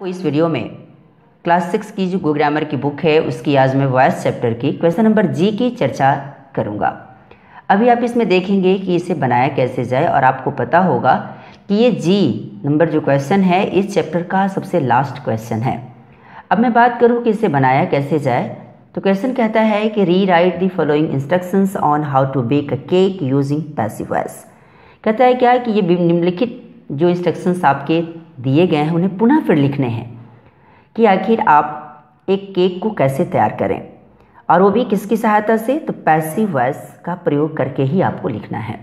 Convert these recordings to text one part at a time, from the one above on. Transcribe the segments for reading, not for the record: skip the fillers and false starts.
तो इस वीडियो में क्लास 6 की जो गो ग्रामर की बुक है उसकी आज मैं वॉइस चैप्टर की क्वेश्चन नंबर जी की चर्चा करूंगा। अभी आप इसमें देखेंगे कि इसे बनाया कैसे जाए और आपको पता होगा कि ये जी नंबर जो क्वेश्चन है इस चैप्टर का सबसे लास्ट क्वेश्चन है। अब मैं बात करूं कि इसे बनाया कैसे जाए, तो क्वेश्चन कहता है कि rewrite the following instructions on how to bake a cake using passive voice. कहता है क्या कि ये निम्नलिखित जो इंस्ट्रक्शंस आपके दिए गए हैं उन्हें पुनः फिर लिखने हैं कि आखिर आप एक केक को कैसे तैयार करें, और वो भी किसकी सहायता से, तो पैसिव वॉइस का प्रयोग करके ही आपको लिखना है।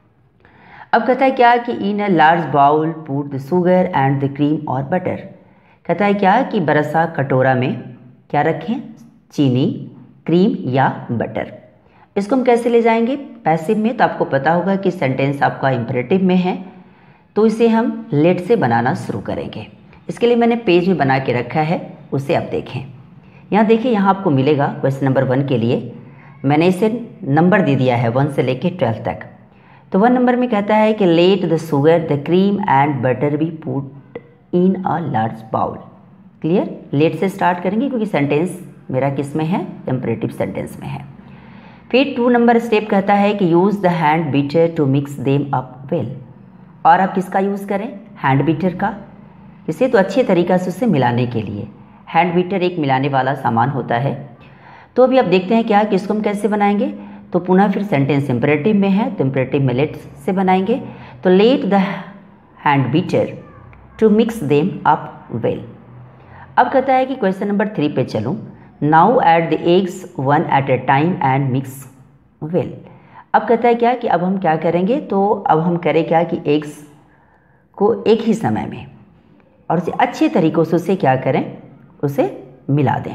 अब कहता है क्या कि in a large bowl put the sugar and the cream और बटर। कहता है क्या कि बड़ा सा कटोरा में क्या रखें, चीनी, क्रीम या बटर। इसको हम कैसे ले जाएंगे पैसिव में, तो आपको पता होगा कि सेंटेंस आपका इंपरेटिव में है, तो इसे हम लेट से बनाना शुरू करेंगे। इसके लिए मैंने पेज में बना के रखा है, उसे आप देखें। यहाँ देखिए, यहाँ आपको मिलेगा क्वेश्चन नंबर 1 के लिए मैंने इसे नंबर दे दिया है 1 से लेके 12 तक। तो 1 नंबर में कहता है कि let the sugar the cream and butter be put in a large bowl. Clear, let से स्टार्ट करेंगे क्योंकि सेंटेंस मेरा किस में है, इंपरेटिव सेंटेंस में है। फिर 2 नंबर स्टेप कहता है कि use the hand beater to mix them up well. और आप किसका यूज़ करें, हैंड बीटर का, इसे तो अच्छे तरीक़ा से उसे मिलाने के लिए। हैंड बीटर एक मिलाने वाला सामान होता है। तो अभी आप देखते हैं क्या कि इसको हम कैसे बनाएंगे, तो पुनः फिर सेंटेंस इंपरेटिव में है तो इंपरेटिव में लेट से बनाएंगे। तो let the hand beater to mix them up well. अब कहता है कि क्वेश्चन नंबर 3 पे चलूँ। Now add the eggs 1 at a time and mix well. अब कहता है क्या कि अब हम क्या करेंगे, तो अब हम करें क्या कि एग्स को एक ही समय में और उसे अच्छे तरीक़ों से उसे क्या करें, उसे मिला दें।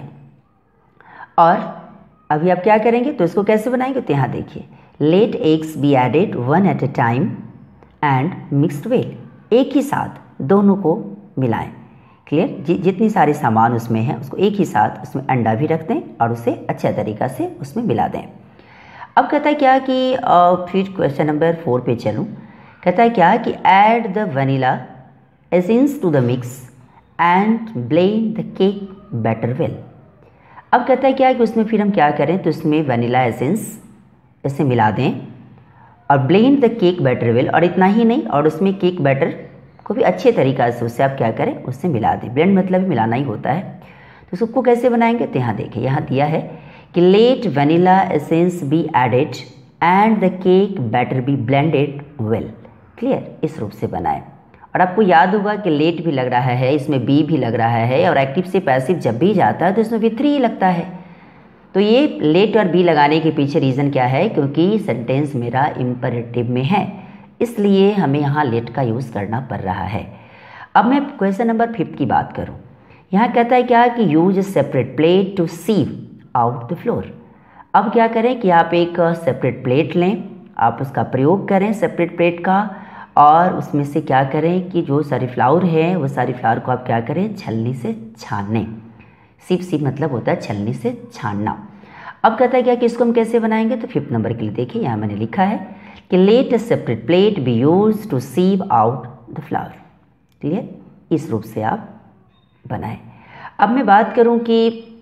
और अभी आप क्या करेंगे, तो इसको कैसे बनाएंगे, तो यहाँ देखिए, let eggs be added 1 at a time and mixed well. एक ही साथ दोनों को मिलाएं। क्लियर, जितनी सारे सामान उसमें हैं उसको एक ही साथ उसमें अंडा भी रख दें और उसे अच्छा तरीक़ा से उसमें मिला दें। अब कहता है क्या कि फिर क्वेश्चन नंबर 4 पे चलूँ। कहता है क्या कि add the vanilla essence to the mix and blend the cake batter well. अब कहता है क्या कि उसमें फिर हम क्या करें, तो इसमें वनीला एसेंस इसे मिला दें और blend the cake batter well. और इतना ही नहीं, और उसमें केक बैटर को भी अच्छे तरीक़ा से उससे आप क्या करें, उससे मिला दें। ब्लेंड मतलब मिलाना ही होता है। तो सबको कैसे बनाएंगे, तो यहाँ देखिए, यहाँ दिया है कि let vanilla essence be added and the cake batter be blended well. Clear, इस रूप से बनाएं। और आपको याद होगा कि लेट भी लग रहा है, इसमें बी भी लग रहा है, और एक्टिव से पैसिव जब भी जाता है तो इसमें भी 3 लगता है। तो ये लेट और बी लगाने के पीछे रीज़न क्या है, क्योंकि सेंटेंस मेरा इंपरेटिव में है, इसलिए हमें यहाँ लेट का यूज़ करना पड़ रहा है। अब मैं क्वेश्चन नंबर 5 की बात करूँ। यहाँ कहता है क्या कि use separate plate to sieve out the flour. अब क्या करें कि आप एक सेपरेट प्लेट लें, आप उसका प्रयोग करें सेपरेट प्लेट का, और उसमें से क्या करें कि जो सारे फ्लावर है वो सारे फ्लावर को आप क्या करें, छलनी से छानें। सीप मतलब होता है छलनी से छानना। अब कहता है क्या कि इसको हम कैसे बनाएंगे, तो 5 नंबर के लिए देखिए, यहाँ मैंने लिखा है कि let a separate plate be use to sieve out the flour. Clear, इस रूप से आप बनाएं। अब मैं बात करूं कि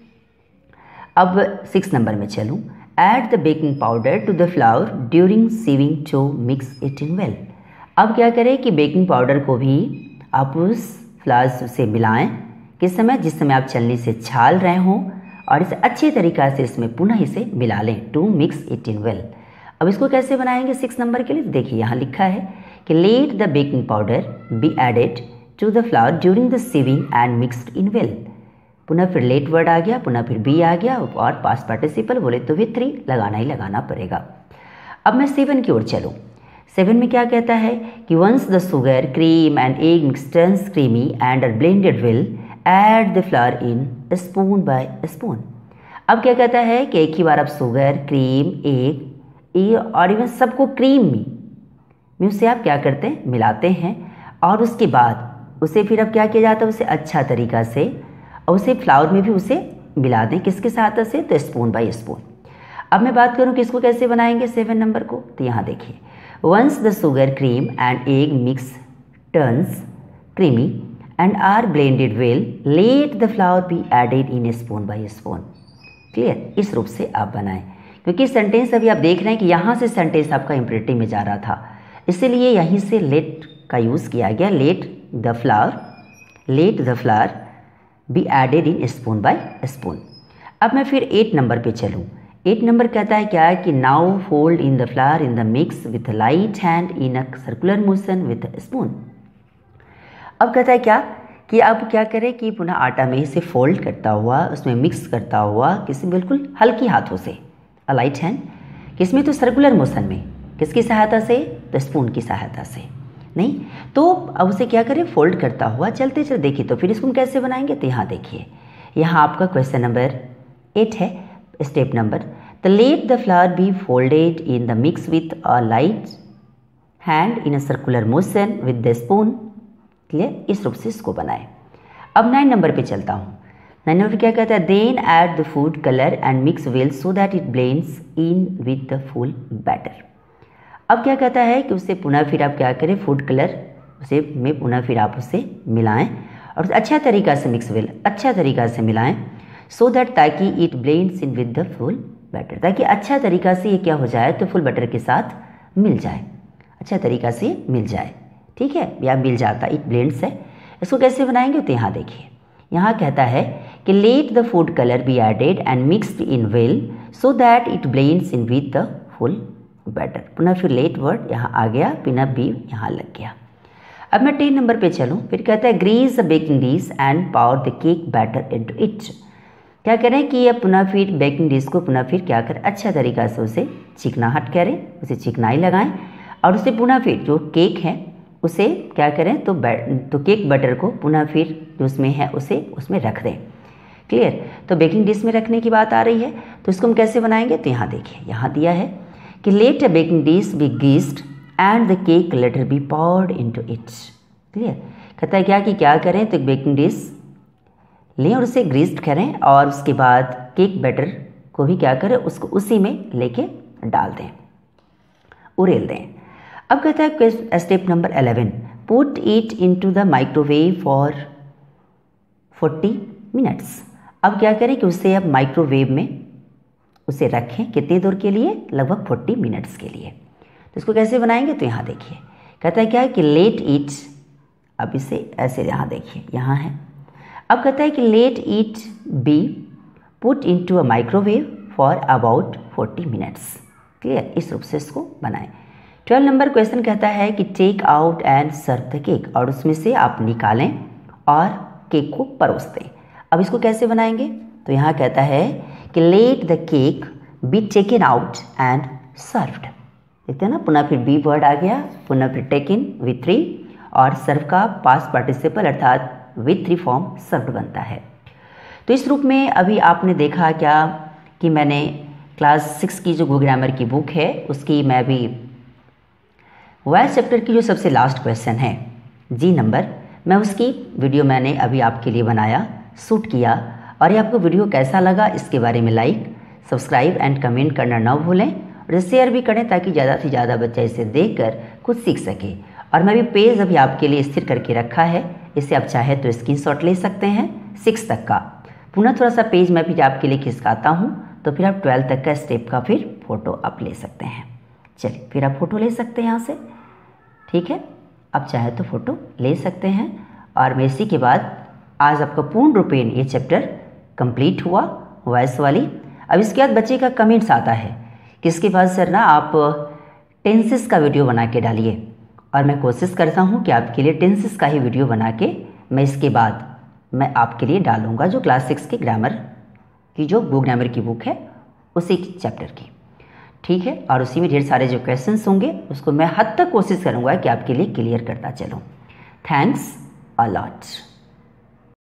अब 6 नंबर में चलूं। Add the baking powder to the flour during sieving to mix it in well. अब क्या करें कि बेकिंग पाउडर को भी आप उस फ्लावर से मिलाएं, किस समय, जिस समय आप छलनी से छाल रहे हों, और इसे अच्छे तरीक़ा से इसमें पुनः इसे मिला लें, to mix it in well. अब इसको कैसे बनाएंगे 6 नंबर के लिए, देखिए यहाँ लिखा है कि let the baking powder be added to the flour during the sieving and mixed in well. पुनः फिर लेट वर्ड आ गया, पुनः फिर बी आ गया, और पास्ट पार्टिसिपल बोले तो भी 3 लगाना ही लगाना पड़ेगा। अब मैं 7 की ओर चलूँ। 7 में क्या कहता है कि once the sugar cream and egg mix turns creamy and are blended well add the flour in spoon by spoon. अब क्या कहता है कि एक ही बार आप शुगर, क्रीम, एग और इवन सबको क्रीम में उसे आप क्या करते हैं, मिलाते हैं, और उसके बाद उसे फिर अब क्या किया जाता है, उसे अच्छा तरीक़ा से, और उसे फ्लावर में भी उसे मिला दें, किसके साथ से, तो स्पून बाय स्पून। अब मैं बात करूं कि इसको कैसे बनाएंगे 7 नंबर को, तो यहाँ देखिए, once the sugar cream and egg mix turns creamy and are blended well. Let the flour be added in spoon by spoon. Clear, इस रूप से आप बनाएं, क्योंकि सेंटेंस अभी आप देख रहे हैं कि यहाँ से सेंटेंस आपका इम्परेटिव में जा रहा था, इसीलिए यहीं से लेट का यूज़ किया गया. Let the flour be added in spoon by spoon. अब मैं फिर 8 नंबर पे चलूँ. 8 नंबर कहता है क्या है कि now fold in the flour in the mix with light hand in a circular motion with spoon. अब कहता है क्या कि अब क्या करें कि पुनः आटा में इसे फोल्ड करता हुआ, उसमें मिक्स करता हुआ किसी बिल्कुल हल्की हाथों से, अ लाइट हैंड, किसमें तो सर्कुलर मोशन में, किसकी सहायता से, तो स्पून की सहायता से. नहीं तो अब उसे क्या करें, फोल्ड करता हुआ चलते चलते. देखिए तो फिर स्पून कैसे बनाएंगे, तो यहाँ देखिए, यहाँ आपका क्वेश्चन नंबर 8 है. Step number, the let the flour be folded in the mix with a light hand in a circular motion with the spoon. Clear, इस रूप से इसको बनाए. अब 9 नंबर पे चलता हूँ. 9 नंबर पे क्या कहता है, then add the food colour and mix well so that it blends in with the full batter. अब क्या कहता है कि उसे पुनः फिर आप क्या करें, फूड कलर उसे में पुनः फिर आप उसे मिलाएं और अच्छा तरीका से मिक्स वेल अच्छा तरीका से मिलाएं, सो दैट ताकि it blends in with the full batter, ताकि अच्छा तरीका से ये क्या हो जाए, तो फुल बैटर के साथ मिल जाए, अच्छा तरीका से मिल जाए. ठीक है, या मिल जाता, इट ब्लेंड्स है. इसको कैसे बनाएंगे, तो यहाँ देखिए, यहाँ कहता है कि let the food colour be added and mixed in well so that it blends in with the full batter. पुनः फिर लेट वर्ड यहाँ आ गया, पुनः बी यहाँ लग गया. अब मैं 10 नंबर पे चलूँ. फिर कहता है grease the baking dish and pour the cake batter into it. क्या करें कि अब पुनः फिर बेकिंग डिश को पुनः फिर क्या करें, अच्छा तरीका से उसे चिकनाहट करें, उसे चिकनाई लगाएं और उसे पुनः फिर जो केक है उसे क्या करें, तो केक बटर को पुनः फिर जो उसमें है उसे उसमें रख दें. क्लियर, तो बेकिंग डिश में रखने की बात आ रही है, तो इसको हम कैसे बनाएंगे, तो यहाँ देखिए, यहाँ दिया है कि let a baking dish be greased and the cake later be poured into it. Clear, कहता है क्या कि क्या करें, तो बेकिंग डिश लें और उसे ग्रीस्ड करें और उसके बाद केक बैटर को भी क्या करें, उसको उसी में लेके डाल दें, उड़ेल दें. अब कहता है step number 11, put it into the microwave for 40 minutes. अब क्या करें कि उसे अब माइक्रोवेव में उसे रखें, कितनी देर के लिए, लगभग 40 मिनट्स के लिए. तो इसको कैसे बनाएंगे, तो यहाँ देखिए, कहता है क्या है कि लेट इट, अब इसे ऐसे यहाँ देखिए, यहाँ है. अब कहता है कि let it be put into a microwave for about 40 minutes. Clear, इस रूप से इसको बनाएं. 12 नंबर क्वेश्चन कहता है कि take out and serve the cake, और उसमें से आप निकालें और केक को परोस दें. अब इसको कैसे बनाएंगे, तो यहाँ कहता है कि let the cake be taken out and served. देखते हैं ना, पुनः फिर बी वर्ड आ गया, पुनः फिर टेकन विथ 3 और सर्व का पास्ट पार्टिसिपल अर्थात विथ 3 फॉर्म सर्व्ड बनता है. तो इस रूप में अभी आपने देखा क्या कि मैंने क्लास 6 की जो गो ग्रामर की बुक है उसकी मैं भी वॉयस चैप्टर की जो सबसे लास्ट क्वेश्चन है जी नंबर, मैं उसकी वीडियो मैंने अभी आपके लिए बनाया, शूट किया. और ये आपको वीडियो कैसा लगा इसके बारे में लाइक, सब्सक्राइब एंड कमेंट करना ना भूलें और शेयर भी करें ताकि ज़्यादा से ज़्यादा बच्चा इसे देखकर कुछ सीख सके. और मैं भी पेज अभी आपके लिए स्थिर करके रखा है, इसे आप चाहे तो स्क्रीनशॉट ले सकते हैं 6 तक का. पुनः थोड़ा सा पेज मैं भी आपके लिए खिसकाता हूँ, तो फिर आप 12 तक का स्टेप का फिर फ़ोटो आप ले सकते हैं. चलिए फिर आप फ़ोटो ले सकते हैं यहाँ से. ठीक है, आप चाहे तो फ़ोटो ले सकते हैं. और मैं इसी के बाद आज आपका पूर्ण रूपेण ये चैप्टर कंप्लीट हुआ वॉइस वाली. अब इसके बाद बच्चे का कमेंट्स आता है कि इसके बाद सर ना आप टेंसेस का वीडियो बना के डालिए, और मैं कोशिश करता हूँ कि आपके लिए टेंसेस का ही वीडियो बना के मैं इसके बाद मैं आपके लिए डालूँगा, जो क्लास 6 की ग्रामर की जो गो ग्रामर की बुक है उसी चैप्टर की. ठीक है, और उसी में ढेर सारे जो क्वेश्चंस होंगे उसको मैं हद तक कोशिश करूँगा कि आपके लिए क्लियर करता चलूँ. Thanks a lot.